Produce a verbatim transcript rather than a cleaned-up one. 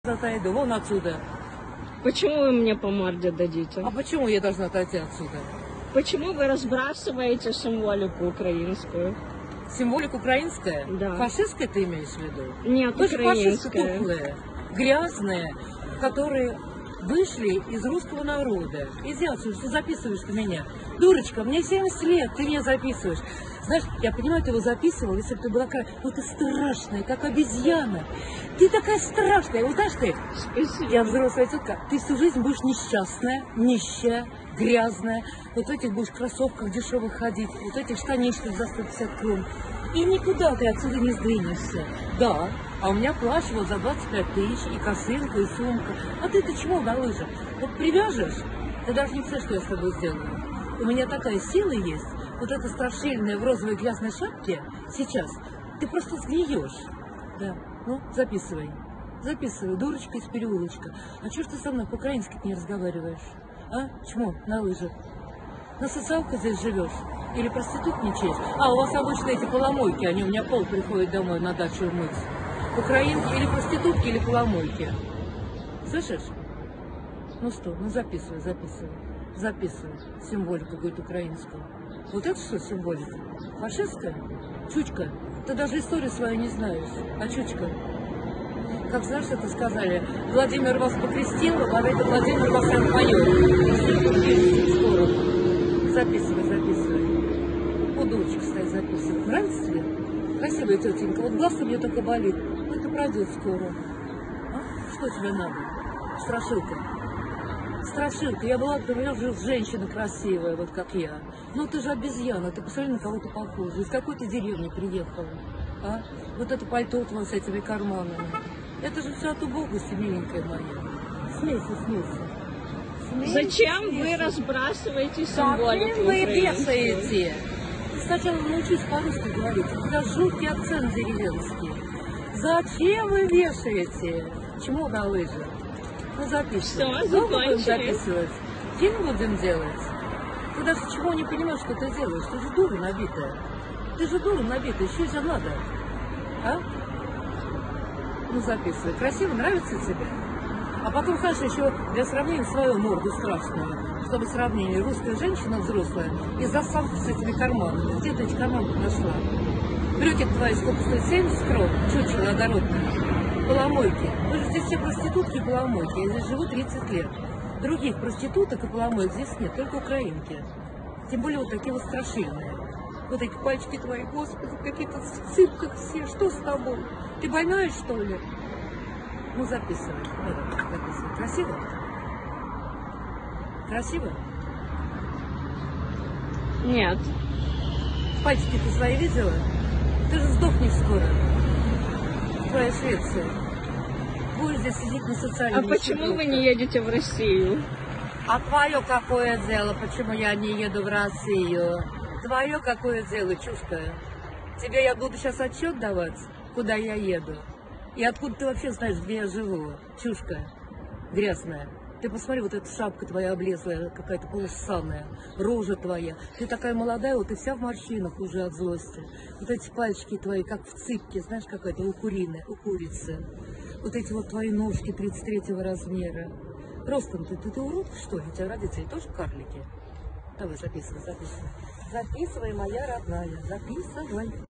Отойду, вон отсюда. Почему вы мне по морде дадите? А почему я должна отойти отсюда? Почему вы разбрасываете символику украинскую? Символика украинская? Да. Фашистская ты имеешь в виду? Нет, Вы же фашисты украинская. тухлые, грязные, которые вышли из русского народа. Иди отсюда, что записываешь ты меня? Дурочка, мне семьдесят лет, ты меня записываешь. Знаешь, я понимаю, ты его записывал, если бы ты была такая, ну ты страшная, как обезьяна. Ты такая страшная, вот знаешь ты, Спасибо. я взрослая тетка, ты всю жизнь будешь несчастная, нищая, грязная, вот в этих будешь кроссовках дешевых ходить, вот в этих штанишках за сто пятьдесят крон. И никуда ты отсюда не сдвинешься. Да, а у меня плащ вот за двадцать пять тысяч, и косынка, и сумка. А ты-то чего на лыжах? Вот привяжешь, ты даже не представляешь, что я с тобой сделаю. У меня такая сила есть, вот эта страшильная в розовой грязной шапке сейчас, ты просто сгниешь. Да, ну, записывай. Записывай, дурочка из переулочка. А чё ж ты со мной по-украински не разговариваешь? А? Чмо на лыжах? На социалке здесь живешь? Или проститутничаешь? А, у вас обычно эти поломойки, они у меня пол приходят домой на дачу мыть. Украинки или проститутки, или поломойки. Слышишь? Ну что, ну записывай, записывай. Записывай. Символику, говорит, украинскую. Вот это что символика? Фашистская? Чучка? Ты даже историю свою не знаешь. А чучка? Как знаешь, это сказали, Владимир вас покрестил, а это Владимир вас отпоет. Скоро. Записывай, записывай. Вот дурочка стоит, записывай. Нравится тебе? Красивая тетенька. Вот глаз у меня только болит. Это пройдет скоро. А? Что тебе надо? Страшилка. Страшилка. Я была, например, женщина красивая, вот как я. Ну ты же обезьяна, ты посмотри, на кого ты похожа. Из какой ты деревни приехала? А? Вот это пальто твое с этими карманами. Это же все от убогости, миленькая моя. Смейся, смейся. Смейся, Зачем смейся. вы разбрасываете символику Зачем вы украинскую? вешаете? Сначала научись по-русски говорить. У тебя жуткий акцент деревенский. Зачем вы вешаете? Чему на лыжи? Ну записывай. Все, Долго будем закончили. записывать? Фильм будем делать? Ты даже чего не понимаешь, что ты делаешь? Ты же дура набитая. Ты же дура набитая. Что тебе надо? А? Ну записывай. Красиво, нравится тебе? А потом, знаешь, еще для сравнения свою морду страшную. Чтобы сравнение. Русская женщина взрослая и заставка с этими карманами. Где ты эти карманы нашла? Брюки твои сколько стоят? семьдесят крон? Чучело огородное. Поломойки. Вы же здесь все проститутки и поломойки. Я здесь живу тридцать лет. Других проституток и поломоек здесь нет, только украинки. Тем более вот такие вот страшильные. Вот эти пальчики твои, господи, какие-то в цыпках все. Что с тобой? Ты больная, что ли? Ну, записывай. Вот, записывай. Красиво? Красиво? Нет. Пальчики ты свои видела? Ты же сдохнешь скоро. Твоя Швеция. Будешь здесь сидеть на социальном. А почему вы не едете в Россию? А твое какое дело, почему я не еду в Россию? Твое какое дело, чушка? Тебе я буду сейчас отчет давать, куда я еду. И откуда ты вообще знаешь, где я живу? Чушка грязная. Ты посмотри, вот эта шапка твоя облезлая, какая-то полуссаная, рожа твоя. Ты такая молодая, вот ты вся в морщинах уже от злости. Вот эти пальчики твои, как в цыпке, знаешь, какая-то у куриной, у курицы. Вот эти вот твои ножки тридцать третьего размера. Ростом ты, ты, ты урод, что ли? У тебя родители тоже карлики? Давай, записывай, записывай. Записывай, моя родная, записывай.